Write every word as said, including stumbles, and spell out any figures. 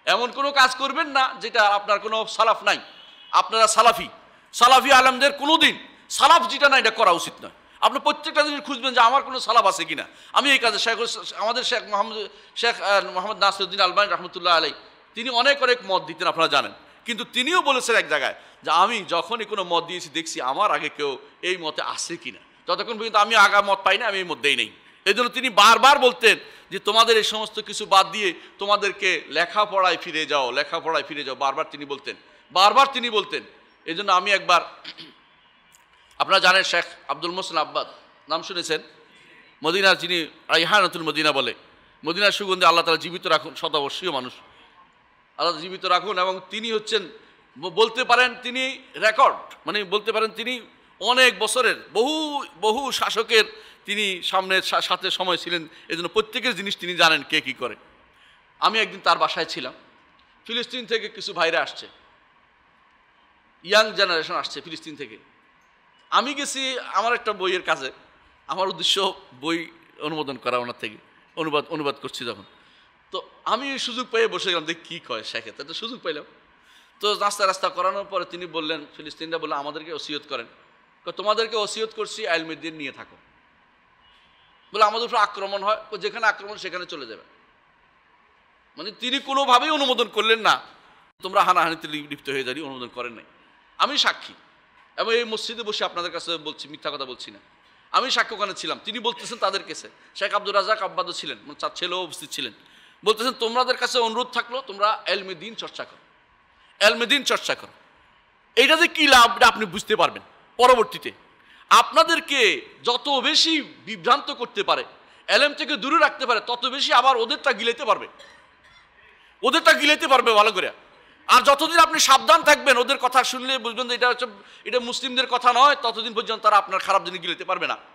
এমন কোনো কাজ করবেন না যেটা আপনার কোনো সালাফ নাই। আপনারা সালাফি, সালাফি আলেমদের কোনো দিন সালাফ যেটা না এটা করা উচিত নয়। আপনি প্রত্যেকটা জিনিস খুঁজবেন যে আমার কোনো সালাফ আছে কিনা। আমি এই কাজে শেখ আমাদের শেখ মোহাম্মদ শেখ মোহাম্মদ নাসিরউদ্দিন আলবানী রহমতুল্লাহ আলাই তিনি অনেক অনেক মত দিতেন, আপনারা জানেন। কিন্তু তিনিও বলেছেন এক জায়গায় যে আমি যখনই কোনো মত দিয়েছি দেখছি আমার আগে কেউ এই মতে আসে কিনা, যতক্ষণ পর্যন্ত আমি আগা মত পাই না আমি এই মতেই নেই। এই জন্য তিনি বারবার বলতেন যে তোমাদের এই সমস্ত কিছু বাদ দিয়ে তোমাদেরকে লেখাপড়ায় ফিরে যাও, লেখাপড়ায় ফিরে যাও, বারবার তিনি বলতেন, বারবার তিনি বলতেন। এই জন্য আমি একবার, আপনারা জানেন শেখ আব্দুল মোহসেন আব্বাদ নাম শুনেছেন, মদিনার যিনি রাইহানাতুল মদিনা বলে, মদিনার সুগন্ধে আল্লাহ তাআলা জীবিত রাখুন, শতাবর্ষীয় মানুষ আল্লাহ জীবিত রাখুন। এবং তিনি হচ্ছেন বলতে পারেন তিনি রেকর্ড, মানে বলতে পারেন তিনি অনেক বছরের বহু বহু শাসকের তিনি সামনের সাথে সময় ছিলেন। এই জন্য প্রত্যেকের জিনিস তিনি জানেন কে কী করে। আমি একদিন তার বাসায় ছিলাম, ফিলিস্তিন থেকে কিছু ভাইরা আসছে, ইয়াং জেনারেশন আসছে ফিলিস্তিন থেকে। আমি গেছি আমার একটা বইয়ের কাজে, আমার উদ্দেশ্য বই অনুমোদন করা ওনার থেকে, অনুবাদ অনুবাদ করছি যখন। তো আমি সুযোগ পেয়ে বসে গেলাম, দেখি কী কয় শেখে, তো সুযোগ পাইলাম। তো রাস্তা রাস্তা করানোর পরে তিনি বললেন, ফিলিস্তিনরা বললেন আমাদেরকে ওসিয়ত করেন, তোমাদেরকে ওসিয়ত করছি আইলমেদিন নিয়ে থাকো। বলে আমাদের উপর আক্রমণ হয়, যেখানে আক্রমণ সেখানে চলে যাবে। মানে তিনি কোনোভাবেই অনুমোদন করলেন না তোমরা হানাহানিতে লিপ্ত হয়ে যাবি, অনুমোদন করেন নাই। আমি সাক্ষী, এবং এই মসজিদে বসে আপনাদের কাছে বলছি, মিথ্যা কথা বলছি না, আমি সাক্ষ্য ওখানে ছিলাম। তিনি বলতেছেন তাদের কাছে, শেখ আব্দুর রাজাক আব্বাদও ছিলেন, তার ছেলেও উপস্থিত ছিলেন, বলতেছেন তোমাদের কাছে অনুরোধ থাকলো তোমরা এলমে দিন চর্চা করো, এলমে দিন চর্চা করো। এইটা যে কী লাভ আপনি বুঝতে পারবেন পরবর্তীতে। আপনাদেরকে যত বেশি বিভ্রান্ত করতে পারে, এলেম থেকে দূরে রাখতে পারে, তত বেশি আবার ওদেরটা গিলাইতে পারবে, ওদেরটা গিলাইতে পারবে ভালো করে। আর যতদিন আপনি সাবধান থাকবেন, ওদের কথা শুনলে বুঝবেন যে এটা হচ্ছে এটা মুসলিমদের কথা নয়, ততদিন পর্যন্ত তারা আপনার খারাপ জিনিস গিলাইতে পারবে না।